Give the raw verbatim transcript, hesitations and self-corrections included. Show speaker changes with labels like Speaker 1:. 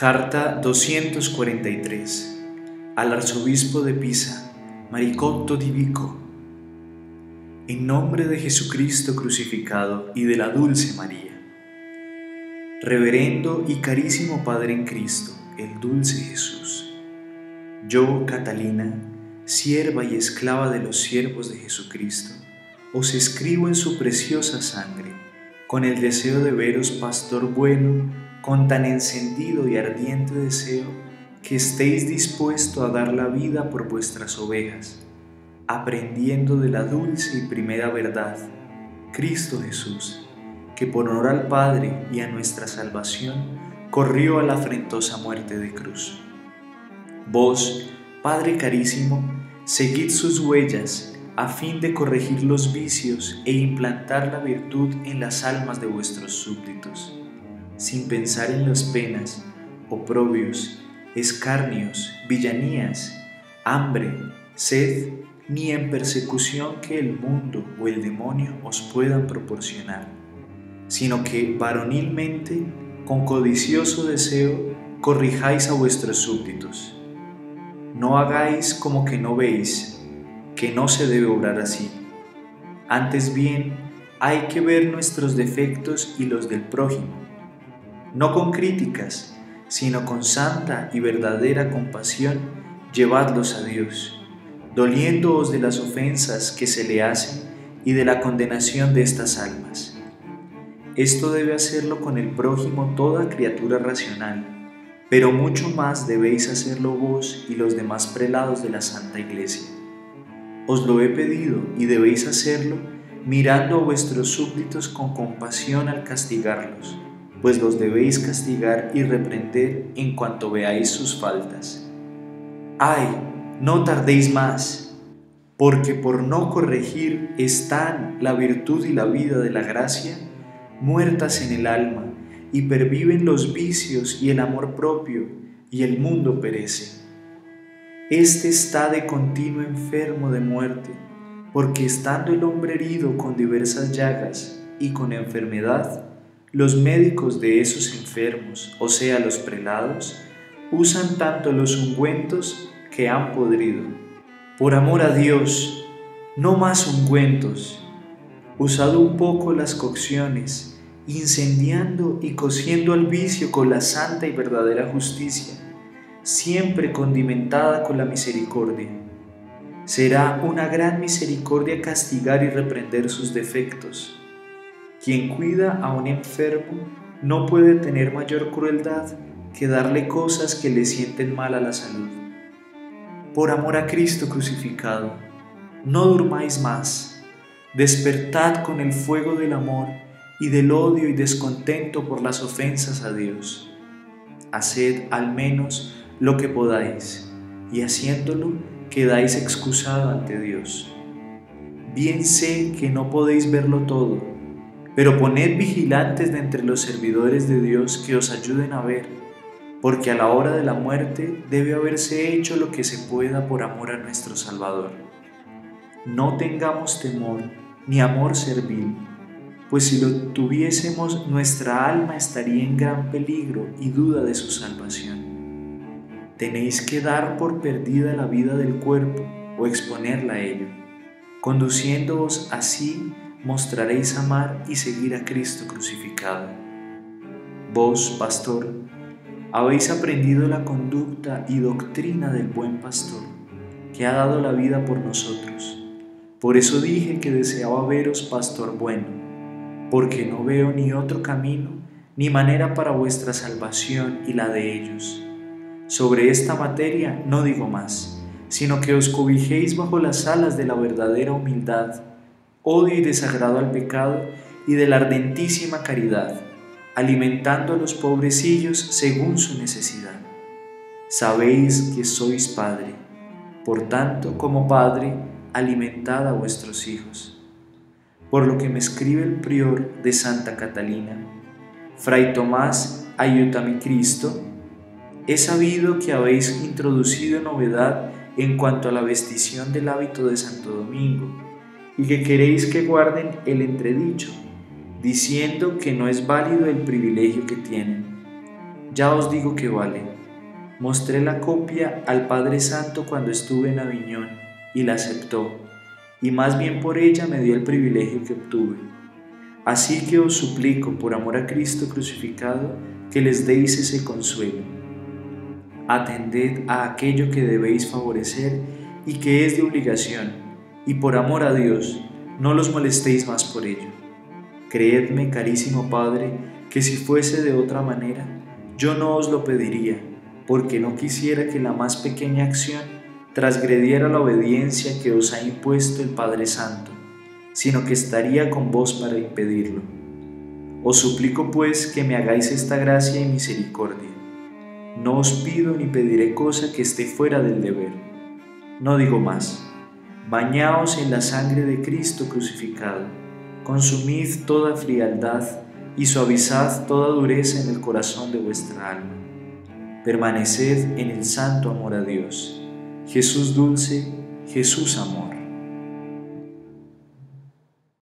Speaker 1: Carta doscientos cuarenta y tres al arzobispo de Pisa, Maricotto di Vico. En nombre de Jesucristo crucificado y de la dulce María. Reverendo y carísimo Padre en Cristo, el dulce Jesús. Yo, Catalina, sierva y esclava de los siervos de Jesucristo, os escribo en su preciosa sangre, con el deseo de veros, pastor bueno, con tan encendido y ardiente deseo, que estéis dispuesto a dar la vida por vuestras ovejas, aprendiendo de la dulce y primera verdad, Cristo Jesús, que por honor al Padre y a nuestra salvación, corrió a la afrentosa muerte de cruz. Vos, Padre carísimo, seguid sus huellas, a fin de corregir los vicios e implantar la virtud en las almas de vuestros súbditos, sin pensar en las penas, oprobios, escarnios, villanías, hambre, sed, ni en persecución que el mundo o el demonio os puedan proporcionar, sino que varonilmente, con codicioso deseo, corrijáis a vuestros súbditos. No hagáis como que no veis, que no se debe obrar así. Antes bien, hay que ver nuestros defectos y los del prójimo, no con críticas, sino con santa y verdadera compasión, llevadlos a Dios, doliéndoos de las ofensas que se le hacen y de la condenación de estas almas. Esto debe hacerlo con el prójimo toda criatura racional, pero mucho más debéis hacerlo vos y los demás prelados de la Santa Iglesia. Os lo he pedido y debéis hacerlo mirando a vuestros súbditos con compasión al castigarlos, pues los debéis castigar y reprender en cuanto veáis sus faltas. ¡Ay, no tardéis más! Porque por no corregir están la virtud y la vida de la gracia muertas en el alma, y perviven los vicios y el amor propio, y el mundo perece. Este está de continuo enfermo de muerte, porque estando el hombre herido con diversas llagas y con enfermedad, los médicos de esos enfermos, o sea los prelados, usan tanto los ungüentos que han podrido. Por amor a Dios, no más ungüentos, usad un poco las cocciones, incendiando y cociendo al vicio con la santa y verdadera justicia, siempre condimentada con la misericordia. Será una gran misericordia castigar y reprender sus defectos. Quien cuida a un enfermo no puede tener mayor crueldad que darle cosas que le sienten mal a la salud. Por amor a Cristo crucificado, no durmáis más, despertad con el fuego del amor y del odio y descontento por las ofensas a Dios. Haced al menos lo que podáis, y haciéndolo quedáis excusado ante Dios. Bien sé que no podéis verlo todo, pero poned vigilantes de entre los servidores de Dios que os ayuden a ver, porque a la hora de la muerte debe haberse hecho lo que se pueda por amor a nuestro Salvador. No tengamos temor ni amor servil, pues si lo tuviésemos, nuestra alma estaría en gran peligro y duda de su salvación. Tenéis que dar por perdida la vida del cuerpo o exponerla a ello. Conduciéndoos así, mostraréis amar y seguir a Cristo crucificado. Vos, pastor, habéis aprendido la conducta y doctrina del buen pastor, que ha dado la vida por nosotros. Por eso dije que deseaba veros pastor bueno, porque no veo ni otro camino ni manera para vuestra salvación y la de ellos. Sobre esta materia no digo más, sino que os cobijéis bajo las alas de la verdadera humildad, odio y desagrado al pecado y de la ardentísima caridad, alimentando a los pobrecillos según su necesidad. Sabéis que sois padre, por tanto, como padre, alimentad a vuestros hijos. Por lo que me escribe el prior de Santa Catalina, Fray Tomás Aiutami Cristo, he sabido que habéis introducido novedad en cuanto a la vestición del hábito de Santo Domingo, y que queréis que guarden el entredicho, diciendo que no es válido el privilegio que tienen. ya os digo que vale. Mostré la copia al Padre Santo cuando estuve en Aviñón y la aceptó, y más bien por ella me dio el privilegio que obtuve. Así que os suplico, por amor a Cristo crucificado, que les deis ese consuelo. Atended a aquello que debéis favorecer y que es de obligación, y por amor a Dios, no los molestéis más por ello. Creedme, carísimo Padre, que si fuese de otra manera, yo no os lo pediría, porque no quisiera que la más pequeña acción transgrediera la obediencia que os ha impuesto el Padre Santo, sino que estaría con vos para impedirlo. Os suplico pues que me hagáis esta gracia y misericordia. No os pido ni pediré cosa que esté fuera del deber. No digo más. Bañaos en la sangre de Cristo crucificado, consumid toda frialdad y suavizad toda dureza en el corazón de vuestra alma. Permaneced en el santo amor a Dios. Jesús dulce, Jesús amor.